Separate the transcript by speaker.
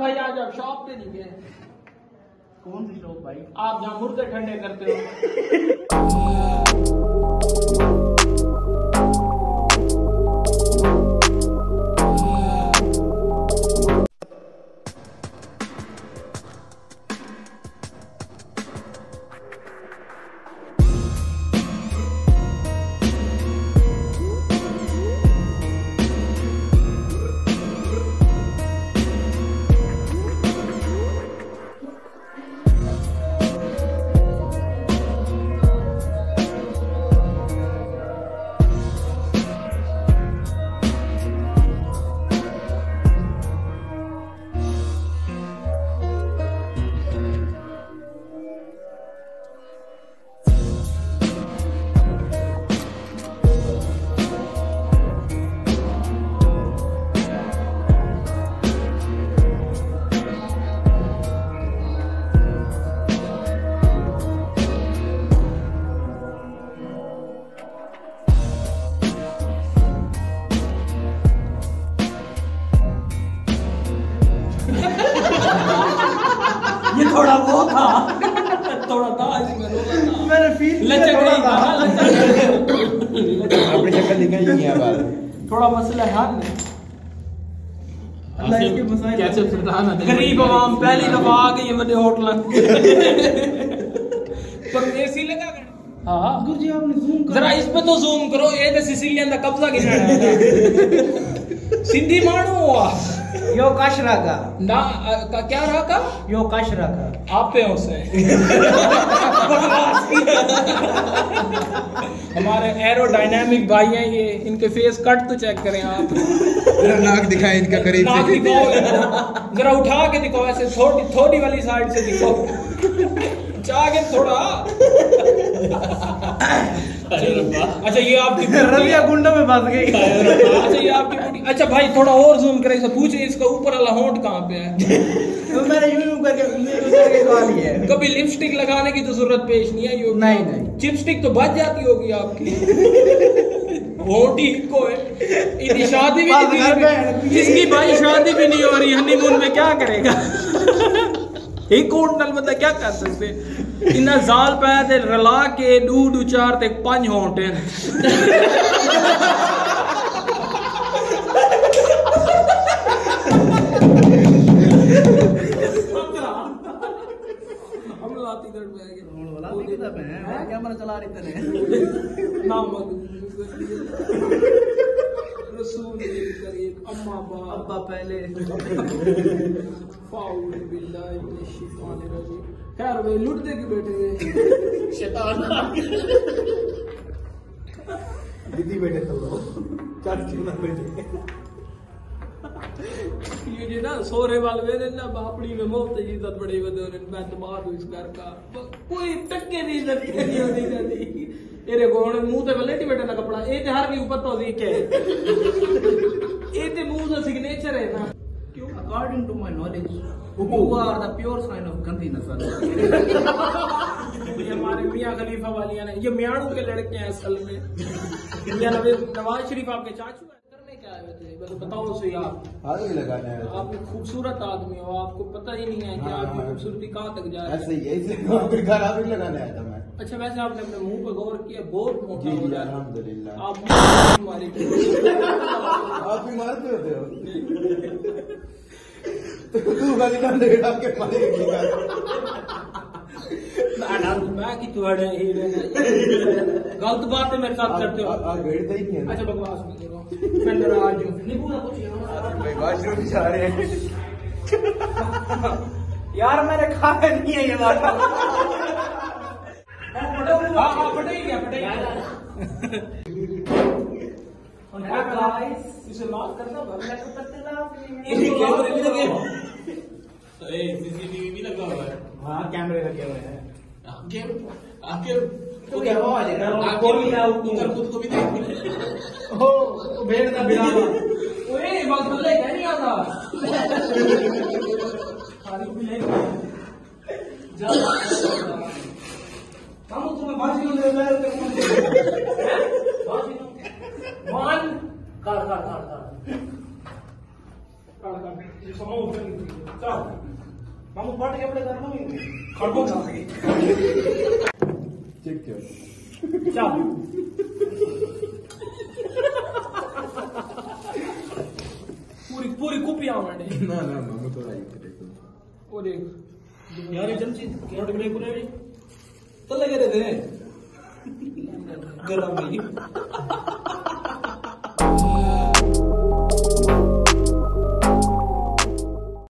Speaker 1: भाई आज आप शॉप पे नहीं गए?
Speaker 2: कौन सी शॉप भाई?
Speaker 1: आप जहाँ मुर्गे ठंडे करते हो।
Speaker 2: ये थोड़ा वो था,
Speaker 1: थोड़ा था इसमें,
Speaker 2: मैंने फील
Speaker 1: लचक रही था,
Speaker 3: अपनी शक्ल दिखाई नहीं है बात।
Speaker 1: थोड़ा मसला है हाथ में।
Speaker 2: अल्लाह इसके मसाइल
Speaker 1: कैसे फिरता ना गरीब आवाम पहली दफा आ गई है बड़े होटल पर एसी लगा कर। हां
Speaker 2: गुरुजी आपने जूम कर
Speaker 1: जरा इस पे तो जूम करो। ये तो सिसिलियन दा कब्जा गिना है सिंधी मानू हुआ
Speaker 2: यो काशरा का
Speaker 1: ना क्या रहा का
Speaker 2: यो काशरा का
Speaker 1: आप पे हो से हमारे एरोडायनामिक भाई हैं ये, इनके फेस कट तो चेक करें आप।
Speaker 3: जरा नाक दिखाएं इनका करीब
Speaker 1: नाक
Speaker 3: से।
Speaker 1: दिखाओ जरा उठा के दिखाओ, ऐसे थोड़ी थोड़ी वाली साइड से दिखाओ, चाह के थोड़ा। अच्छा ये आपकी
Speaker 2: रविया गुंडों में फंस गई।
Speaker 1: अच्छा ये आपकी बॉडी। अच्छा भाई थोड़ा और जूम करें, इसे पूछे इसका ऊपर वाला होंठ कहाँ पे है?
Speaker 2: तो मैंने यूं करके खा ली है।
Speaker 1: कभी लिपस्टिक लगाने की तो जरूरत पेश नहीं है। यो
Speaker 2: नहीं नहीं
Speaker 1: चिपस्टिक तो बच जाती होगी आपकी। होंठ ही को है। इनकी शादी भी नहीं, इसकी भाई शादी भी नहीं हो रही, हनीमून में क्या करेगा? एक होंठ नाल बंदा क्या कर सकते? इन्ना जाल पाया ते रला के डू चार ते 5 होंठ हैं। हम लाती कर बैग
Speaker 2: कैमरा चला रही थे
Speaker 1: ना रसूल करीम अम्मा
Speaker 2: अब्बा पहले
Speaker 1: फाउल बिल्लाहि मिनश शैतानिर रजीम। खैर वे लुटते के बैठे शैतान
Speaker 3: दीदी बेटे तो चाची ना बेटे।
Speaker 1: ये ना सोरे वाले वे ना बापड़ी में मोहत इज्जत बड़ी वदे और मैं तुम्हारा इस घर का कोई टक्के नहीं इज्जत नहीं होती कदी। एरे गोणे मुंह ते वलेटी बेटे ना कपड़ा ए ते हर भी ऊपर तो दी के ए ते मुंह दा सिग्नेचर है ना। क्यों?
Speaker 2: According to my knowledge you are the pure sign of गंदी नस्ल।
Speaker 1: ये हमारे मियां खलीफा वालियां ने, ये मियाणू के लड़के हैं असल में। मियां नवाज शरीफ आपके चाचू करने क्या आए थे? बताओ सही आप।
Speaker 3: हाथ भी लगाने आए थे।
Speaker 1: आप एक खूबसूरत आदमी हो, आपको पता ही नहीं है कि आपकी खूबसूरती कहाँ तक जा
Speaker 3: ऐसे
Speaker 1: रही है।
Speaker 3: ही ऐसे आपके घर हाथ भी लगाने आया था मैं।
Speaker 1: अच्छा वैसे आपने अपने मुंह पे गौर किया, बहुत मोटा
Speaker 3: जी
Speaker 1: हो
Speaker 3: जी
Speaker 1: रहा है।
Speaker 3: अल्हम्दुलिल्लाह।
Speaker 1: आप हमारी
Speaker 3: आप भी मारते होते हो। तू गाली ना दे आपके मारेगी
Speaker 1: मैं कि तुम्हारे गलत बातें मेरे साथ करते हो।
Speaker 3: आप बैठते ही नहीं है।
Speaker 1: अच्छा बकवास नहीं करो, मैं नाराज हूँ। नहीं पूरा कुछ
Speaker 3: भाई वॉशरूम जा रहे हैं।
Speaker 2: यार मैंने खाया नहीं है ये बात।
Speaker 1: हाँ पटेगा इसे माफ करना कैमरे भी लगे तो सीसीटीवी भी लगा हुआ है।
Speaker 2: हाँ कैमरे लगे हुए हैं।
Speaker 1: आगे
Speaker 2: तो क्या हुआ
Speaker 1: खुद को भी देख
Speaker 2: हो भेड़ का बिलावा।
Speaker 1: ओए बात बोले क्या नहीं आता
Speaker 2: हम तुम्हें फांसी दे
Speaker 1: वन
Speaker 2: काट काट काट काट
Speaker 1: ये समोसा उतर चल मामू पाट के अपने करना है खड़बो खा गई
Speaker 3: चेक कर
Speaker 1: चल पूरी कुपी आवड़े
Speaker 3: ना ना मामू थोड़ा ही देखो
Speaker 1: वो देख यार ये चमची रोटी बनाई पूरे
Speaker 3: तो लगे रहते हैं
Speaker 1: गरम नहीं